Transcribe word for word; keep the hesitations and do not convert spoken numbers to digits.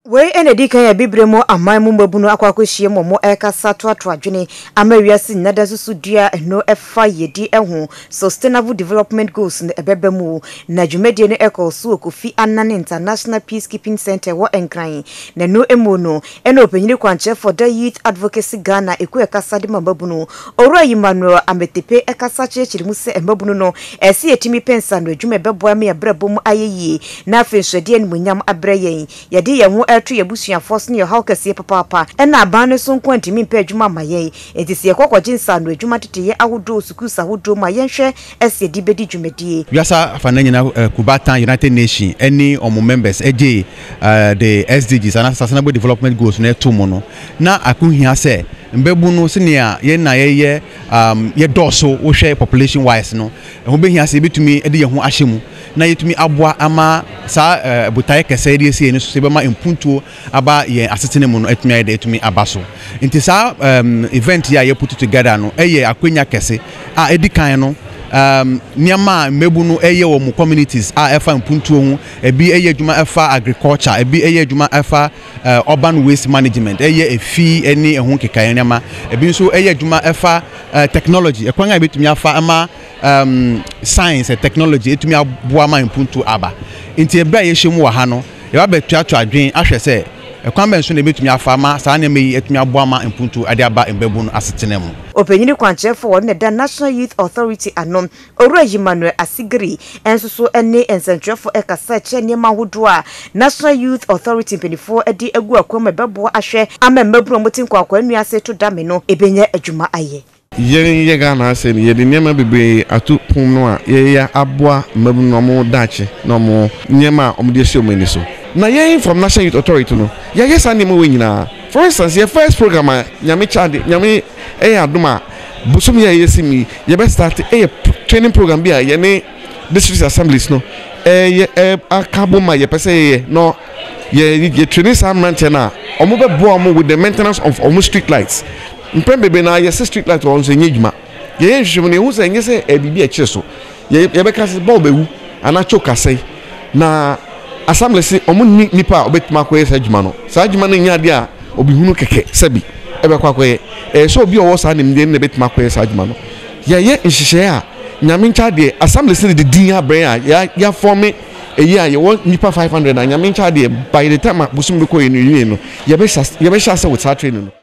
We enedi kan ya bibremo aman mu mbabunu akwakohie momo ekasa to ato adwene amawiase nada susu dua eno efa yedi eho sustainable development goals ne ebebemu na dwumedie ne ecosu okofi anane international peacekeeping center wo enkran na no emono eno opanyini kwanche for the youth advocacy Ghana eku ekasa de mbabunu owura Emmanuel ametepe ekasa chechiri mu se mbabunu no esi etimi pensa no adwuma beboa me abrabom ayeye na afenhwede ne munyam abrayen yade yemu etu yebusuan force ne hawkase papa ena aban so nkwantimi mpa adwuma mayen etisi ekokogye nsando adwuma teteye awodo sukusa awodo mayenhwe ese di bedi dwumedie wiasa afananyina Kubatan United Nation any omo members eje the S D Gs and sustainable development goals na etomo no na akunhia se mbebu no senia ye na ye um ye doso wo hwe population wise no ho behia se betumi ede ye ho ahyemu na yetumi aboa ama sa butaye kese de sie ne so se bema impuntuo aba ye asetene mu no etumi ayede etumi abaso nti sa um event ya ye put together no eye akwenya kese a edikan no um niama mebu no eye wo mu communities a efa impuntuo hu ebi eye adwuma efa agriculture ebi eye adwuma efa uh, urban waste management eye efi eni ehun kekan niama ebi nso eye adwuma efa uh, technology ekwan ga betumi afa ama um science and technology etumi aboa ma impuntuo aba nti ebe ye hyemu wa ha no ye ba betuato adwen ahwe se ekwan ben so na betumi afa ma saa na meyi etumi aboa ma impuntuo ade aba embebu no asetene mu opanyini kwanche for ne da National Youth Authority anom owura Emmanuel asigiri enso so ene ensentwefo ekasa che niema hodo a National Youth Authority twenty-four edi egu akwam bebo ahwe ama mmaburu motin kwakwa nuase to dame no ebenya adwuma aye yen ye Ghana ase ye de niema bebe atu pum no a ye ya aboa mmaburu no mo dache no mo niema omde esi omani so na yen from National Youth Authority no ye yes ani mo wenyina. For instance, your first program nyame chade nyame eh aduma busum ye yesimi ye be start eh training program bia ye ne district assemblies no eh eh akaboma ye pese ye no ye ye training some man na omo be bo omo with the maintenance of almost street lights mpem bebe na ye street light on se nyedwuma ye ye hwehwe ne hu se nye se e bibia kire so ye ye be kase ball bewu ana chokase na assemblies omo nipa obetima ko ye sa dwuma no sa dwuma no nya de a obi hunu keke sabi ebe kwa kwa eh so obi owo sa nim de na betima kwa sa adwuma no ye ye nhihye a nyame ncha de assembly se de din abrɛ a ya ya form eyi a ye won nipa five hundred na nyame ncha de by the time busum ko ye no ye be ye be sha se with training no